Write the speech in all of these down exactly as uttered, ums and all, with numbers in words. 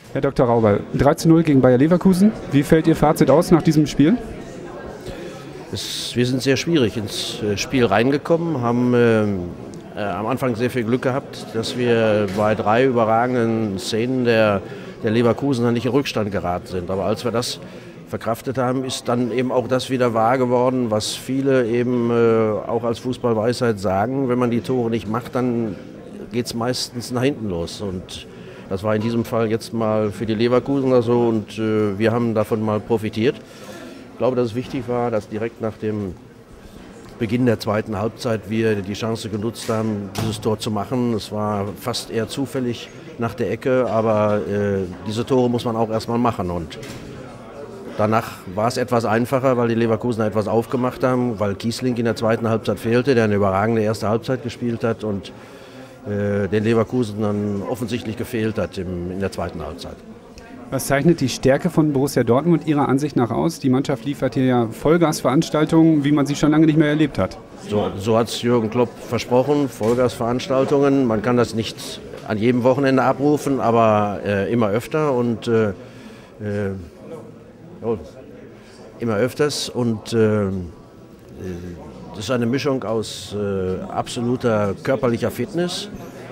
Herr Doktor Raubal, drei zu null gegen Bayer Leverkusen. Wie fällt Ihr Fazit aus nach diesem Spiel? Es, wir sind sehr schwierig ins Spiel reingekommen, haben äh, äh, am Anfang sehr viel Glück gehabt, dass wir bei drei überragenden Szenen der, der Leverkusener nicht in Rückstand geraten sind. Aber als wir das verkraftet haben, ist dann eben auch das wieder wahr geworden, was viele eben äh, auch als Fußballweisheit sagen: Wenn man die Tore nicht macht, dann geht es meistens nach hinten los. Und das war in diesem Fall jetzt mal für die Leverkusener so, und äh, wir haben davon mal profitiert. Ich glaube, dass es wichtig war, dass direkt nach dem Beginn der zweiten Halbzeit wir die Chance genutzt haben, dieses Tor zu machen. Es war fast eher zufällig nach der Ecke, aber äh, diese Tore muss man auch erstmal machen. Und danach war es etwas einfacher, weil die Leverkusener etwas aufgemacht haben, weil Kiesling in der zweiten Halbzeit fehlte, der eine überragende erste Halbzeit gespielt hat und äh, den Leverkusenern offensichtlich gefehlt hat im, in der zweiten Halbzeit. Was zeichnet die Stärke von Borussia Dortmund Ihrer Ansicht nach aus? Die Mannschaft liefert hier ja Vollgasveranstaltungen, wie man sie schon lange nicht mehr erlebt hat. So, so hat es Jürgen Klopp versprochen, Vollgasveranstaltungen. Man kann das nicht an jedem Wochenende abrufen, aber äh, immer öfter und äh, äh, oh, immer öfters. Und äh, das ist eine Mischung aus äh, absoluter körperlicher Fitness.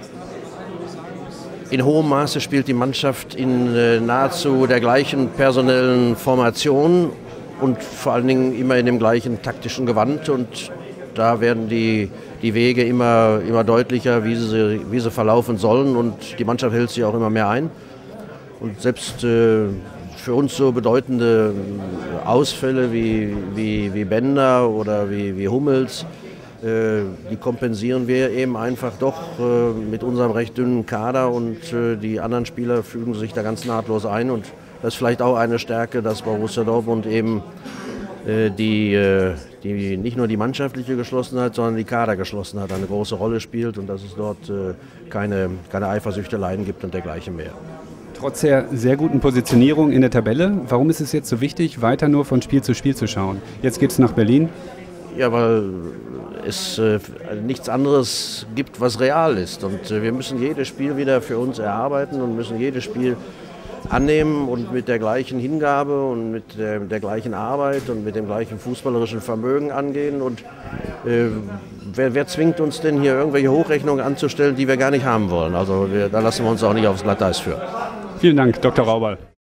In hohem Maße spielt die Mannschaft in äh, nahezu der gleichen personellen Formation und vor allen Dingen immer in dem gleichen taktischen Gewand. Und da werden die, die Wege immer, immer deutlicher, wie sie, wie sie verlaufen sollen. Und die Mannschaft hält sich auch immer mehr ein. Und selbst äh, für uns so bedeutende Ausfälle wie, wie, wie Bender oder wie, wie Hummels, die kompensieren wir eben einfach doch mit unserem recht dünnen Kader, und die anderen Spieler fügen sich da ganz nahtlos ein. Und das ist vielleicht auch eine Stärke, dass Borussia Dortmund eben die, die nicht nur die mannschaftliche Geschlossenheit, sondern die Kadergeschlossenheit eine große Rolle spielt und dass es dort keine, keine Eifersüchteleien gibt und dergleichen mehr. Trotz der sehr guten Positionierung in der Tabelle, warum ist es jetzt so wichtig, weiter nur von Spiel zu Spiel zu schauen? Jetzt geht es nach Berlin. Ja, weil es äh, nichts anderes gibt, was real ist. Und äh, wir müssen jedes Spiel wieder für uns erarbeiten und müssen jedes Spiel annehmen und mit der gleichen Hingabe und mit der, der gleichen Arbeit und mit dem gleichen fußballerischen Vermögen angehen. Und äh, wer, wer zwingt uns denn hier irgendwelche Hochrechnungen anzustellen, die wir gar nicht haben wollen? Also wir, da lassen wir uns auch nicht aufs Glatteis führen. Vielen Dank, Doktor Raubal.